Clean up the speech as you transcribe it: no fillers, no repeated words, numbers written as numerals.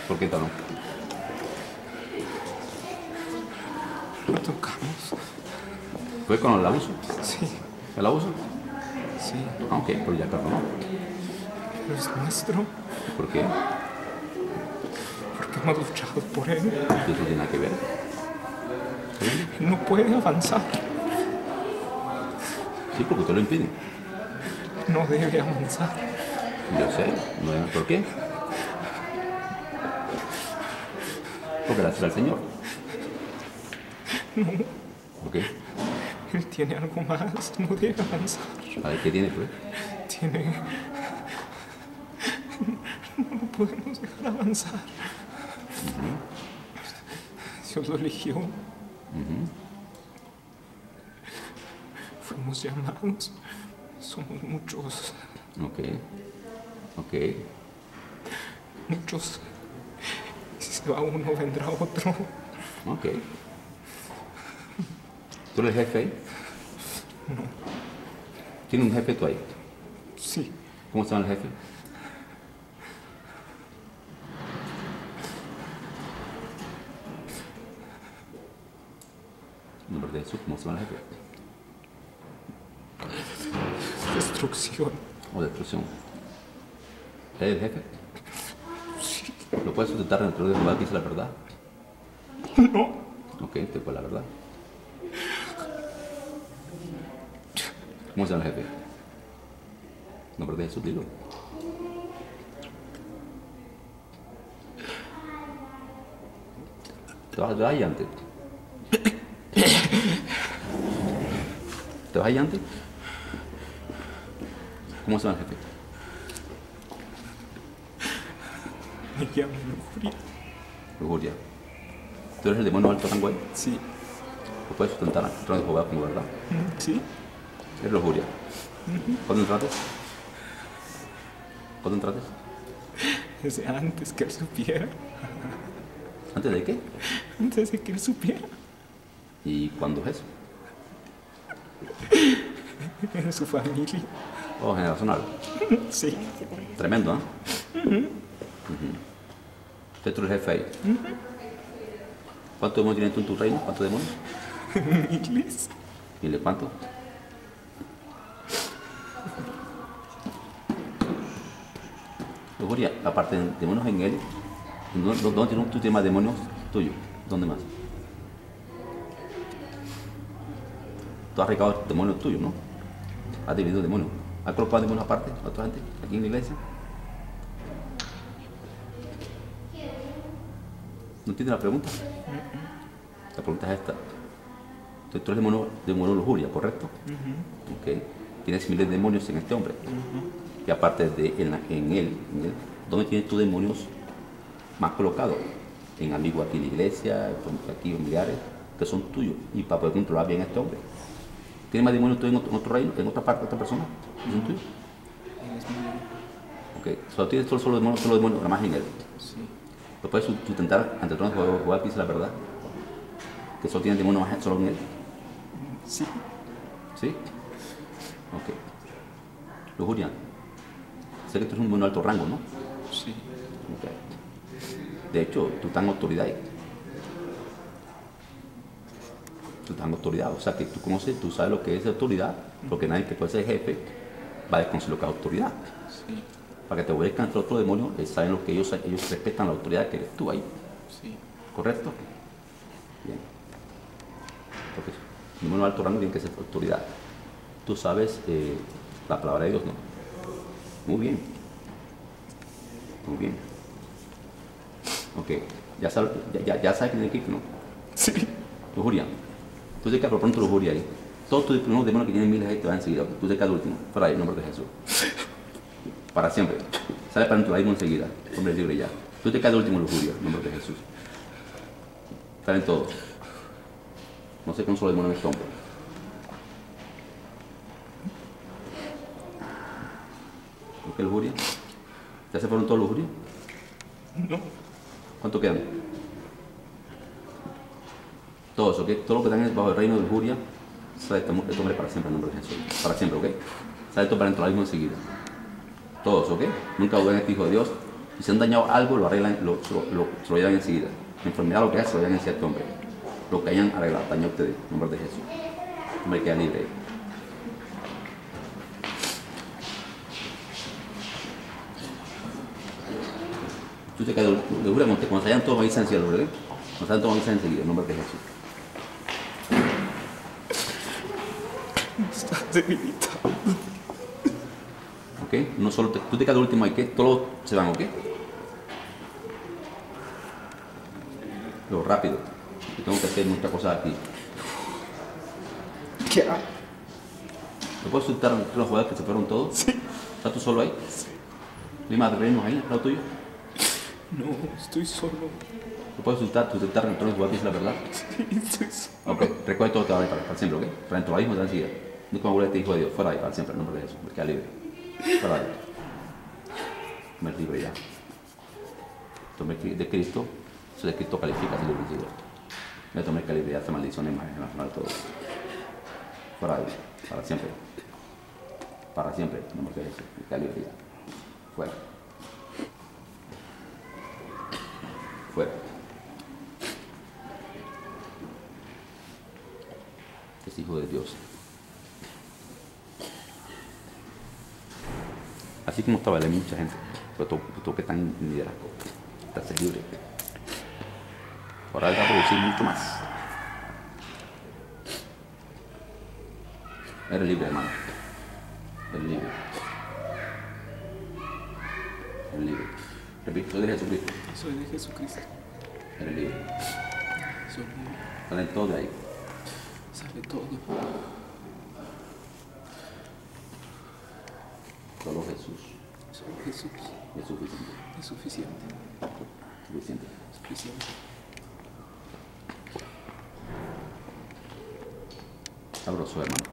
¿Por qué no? Lo tocamos. ¿Fue con el abuso? Sí, ¿El abuso? sí. Ah, ok, pero ya perdonó. Pero es nuestro. ¿Por qué? Porque hemos luchado por él. ¿Y eso tiene nada que ver? Él no puede avanzar. Sí, porque usted lo impide. No debe avanzar. Yo sé, no es por qué. Porque la será el Señor. No, ¿Por qué? él tiene algo más. No debe avanzar. A ver, ¿qué tiene, pues? Tiene... No lo podemos dejar avanzar. Dios lo eligió. Fuimos llamados. Somos muchos. Ok. Ok. Muchos. Si se va uno, vendrá otro. Ok. ¿Tú eres el jefe ahí? No. ¿Tiene un jefe tú ahí? Sí. ¿Cómo se llama el jefe? En nombre de Jesús, ¿cómo se llama el jefe? Destrucción. O destrucción. ¿Él es el jefe? Sí. ¿Lo puedes sustentar en el trono de Jehová que dice la verdad? No. Ok, te fue la verdad. ¿Cómo se llama el jefe? En nombre de Jesús, dilo. ¿Te vas ahí antes? ¿Te vas ahí antes? ¿Cómo se llama el jefe? Me llamo lujuria. Lujuria. ¿Tú eres el demonio alto rango ahí? Sí. ¿Lo puedes sustentar en el trono de Jehová como verdad? Sí. Es lujuria. ¿Cuándo entraste? ¿Cuándo entraste? Desde antes que él supiera. ¿Antes de qué? Antes de que él supiera. ¿Y cuándo es eso? En su familia. Oh, generacional. Sí. Tremendo, ¿eh? Usted tú eres el jefe ahí. ¿Cuántos demonios tienes tú en tu reino? ¿Cuántos demonios? Miles. ¿Y cuántos? Lujuria, aparte de demonios en él, ¿dónde tienes tú más demonios tuyos? ¿Dónde más? Tú has recabado demonios tuyos, ¿no? Has dividido demonios. ¿Has colocado demonios aparte a otra gente aquí en la iglesia? ¿No entiendes la pregunta? La pregunta es esta. Entonces tú eres demonio de lujuria, ¿correcto? Ok. Tienes miles de demonios en este hombre. Y aparte de en él, ¿dónde tienes tus demonios más colocados? En amigos aquí en la iglesia, aquí familiares, que son tuyos. Y para poder controlar bien a este hombre. ¿Tienes más demonios tú en otro reino, en otra parte de otra persona? ¿Que son tuyos? Ok. Solo tienes solo demonios, nada más en él. Sí. ¿Lo puedes sustentar ante el trono de Jehová que dice la verdad? ¿Que solo tiene demonios más solo en él? Sí. ¿Sí? Ok. Lujuria. Sé que tú eres un demonio de alto rango, ¿no? Sí. Ok. De hecho, tú estás en autoridad ahí. Tú estás en autoridad. O sea, que tú conoces, tú sabes lo que es autoridad, porque nadie que puede ser jefe va a desconocer lo que es autoridad. Sí. Para que te obedezcan entre otros demonios, saben lo que ellos respetan la autoridad que eres tú ahí. Sí. ¿Correcto? Bien. Porque el demonio de alto rango tiene que ser autoridad. Tú sabes la palabra de Dios, ¿no? Muy bien. Muy bien. Ok. Ya sabes que tiene que ir, ¿no? Sí. Lujuria. Tú te quedas por pronto lujuria ahí. Todos tus primeros demonios que tienen miles ahí te van enseguida. Tú te quedas último. Fuera ahí, en nombre de Jesús. Para siempre. Sale para dentro de ahí enseguida. Hombre libre ya. Tú te quedas último lujuria, en nombre de Jesús. Salen todos. No sé cuántos solo demonios en este hombre. ¿Qué lujuria? ¿Ya se fueron todos lujuria? No. ¿Cuánto quedan? Todos, ¿ok? Todo lo que están bajo el reino de lujuria, sale este hombre para siempre en nombre de Jesús. Para siempre, ¿ok? Sale esto para dentro de la misma enseguida. Todos, ¿ok? Nunca duden en este Hijo de Dios. Si se han dañado algo, lo arreglan, se lo llevan enseguida. La enfermedad, lo que hace, se lo llevan enseguida a este hombre. Lo que hayan arreglado, dañado ustedes, en nombre de Jesús. El hombre queda libre. Tú te quedas de jura, cuando se hayan todos ahí enseguida, ¿verdad? Cuando se hayan todos ahí enseguida, en nombre de Jesús. Estás debilitado. ¿Ok? No solo tú te quedas el último ahí, ¿qué? Todos se van, ¿ok? Lo rápido. Yo tengo que hacer muchas cosas aquí. ¿Qué hago? ¿Te puedes soltar los jugadores que se fueron todos? Sí. ¿Estás tú solo ahí? Sí. ¿Lima de reinos ahí, al lado tuyo? No, estoy solo. ¿Te puedes soltar con todos los jugadores, la verdad? Sí, estoy solo. Ok, recoge todo que va a para siempre, ¿ok? Para dentro de ahí, enseguida. No como este hijo de Dios, fuera ahí para siempre, en nombre de Jesús, me queda libre. Fuera ahí. Me es libre ya. Entonces, de Cristo, eso de Cristo califica, si lo vencido. Me tomé que libre ya, esta maldición en la final de todo. Fuera ahí, para siempre. Para siempre, en nombre de Jesús, me queda libre ya. Fuera. Fuera. Es hijo de Dios. Así como estaba, hay mucha gente, pero tú que están en liderazgo, estás libre. Ahora él va a producir mucho más. Eres libre, hermano. Eres libre. Eres libre. Repito, soy de Jesucristo. Soy de Jesucristo. Eres libre. Soy libre. Sale todo de ahí. Sale todo. Solo Jesús. Solo Jesús. Es suficiente. Es suficiente. Suficiente. Suficiente. Sabroso, hermano.